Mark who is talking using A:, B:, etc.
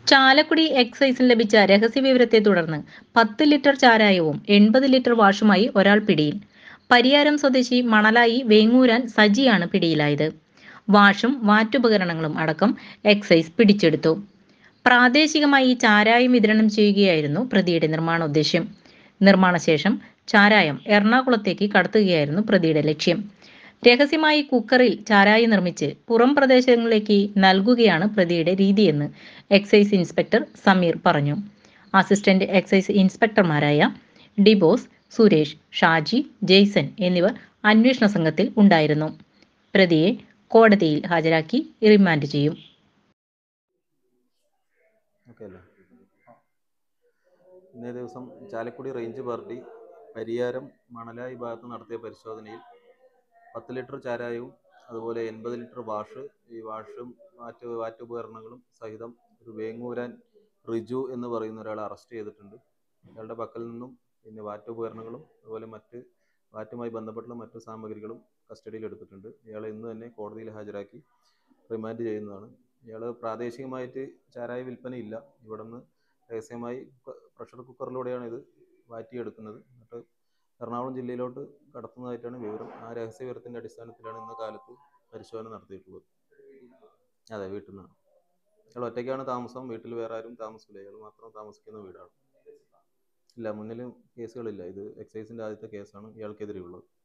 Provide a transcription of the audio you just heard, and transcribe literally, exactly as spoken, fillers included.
A: ചാലക്കുടി എക്സൈസിൽ ലഭിച്ച രഹസ്യവിവരത്തെ തുടർന്ന് പത്ത് ലിറ്റർ ചാരായവും എൺപത് ലിറ്റർ വാഷുമായി ഒരാൾ പിടിയിൽ. പരിയാരം സ്വദേശി മണലായി വേങ്ങൂരാൻ സജിയാണ് പിടിയിലായത്. വാഷും വാറ്റുപകരണങ്ങളും അടക്കം എക്സൈസ് പിടിച്ചെടുത്തു. പ്രാദേശികമായി ചാരായം വിതരണം ചെയ്യുകയായിരുന്നു പ്രതിയുടെ നിർമ്മാണോദ്ദേശ്യം. നിർമ്മാണശേഷം ചാരായം എറണാകുളത്തേക്ക് കടത്തുകയായിരുന്നു പ്രതിയുടെ ലക്ഷ്യം. രഹസ്യമായി കുക്കറിൽ ചാരായം നിർമ്മിച്ച് പുറം പ്രദേശങ്ങളിലേക്ക് നൽകുകയാണ് പ്രതിയുടെ രീതിയെന്ന് എക്സൈസ് ഇൻസ്പെക്ടർ സമീർ പറഞ്ഞു. അസിസ്റ്റന്റ് എക്സൈസ് ഇൻസ്പെക്ടർമാരായ ഡിബോസ്, സുരേഷ്, ഷാജി, ജെയ്സൺ എന്നിവർ അന്വേഷണ സംഘത്തിൽ ഉണ്ടായിരുന്നു. പ്രതിയെ കോടതിയിൽ ഹാജരാക്കി റിമാൻഡ് ചെയ്യും.
B: ഇന്നേ ദിവസം ചാലക്കുടി റേഞ്ച് പാർട്ടി പരിയാരം മണലായി ഭാഗത്ത് നടത്തിയ പരിശോധനയിൽ പത്ത് ലിറ്റർ ചാരായവും അതുപോലെ എൺപത് ലിറ്റർ വാഷ് ഈ വാഷും വാറ്റ് വാറ്റുപകരണങ്ങളും സഹിതം ഒരു വേങ്ങൂരാൻ റിജു എന്ന് പറയുന്ന ഒരാളെ അറസ്റ്റ് ചെയ്തിട്ടുണ്ട്. ഇയാളുടെ പക്കൽ നിന്നും പിന്നെ വാറ്റുപകരണങ്ങളും അതുപോലെ മറ്റ് വാറ്റുമായി ബന്ധപ്പെട്ടുള്ള മറ്റു സാമഗ്രികളും കസ്റ്റഡിയിൽ എടുത്തിട്ടുണ്ട്. ഇയാളെ ഇന്ന് തന്നെ കോടതിയിൽ ഹാജരാക്കി റിമാൻഡ് ചെയ്യുന്നതാണ്. ഇയാൾ പ്രാദേശികമായിട്ട് ചാരായ വിൽപ്പനയില്ല. ഇവിടെ നിന്ന് രഹസ്യമായി പ്രഷർ കുക്കറിലൂടെയാണ് ഇത് വാറ്റിയെടുക്കുന്നത്. എന്നിട്ട് എറണാകുളം ജില്ലയിലോട്ട് കടത്തുന്നതായിട്ടാണ് വിവരം. ആ രഹസ്യ വിവരത്തിൻ്റെ അടിസ്ഥാനത്തിലാണ് ഇന്ന് കാലത്ത് പരിശോധന നടത്തിയിട്ടുള്ളത്. അതെ, വീട്ടിൽ നിന്നാണ്. ഇയാൾ ഒറ്റയ്ക്കാണ് താമസം. വീട്ടിൽ വേറെ ആരും താമസിക്കില്ല. ഇയാൾ മാത്രം താമസിക്കുന്ന വീടാണ്. ഇല്ല, മുന്നിൽ കേസുകളില്ല. ഇത് എക്സൈസിൻ്റെ ആദ്യത്തെ കേസാണ് ഇയാൾക്കെതിരെയുള്ളത്.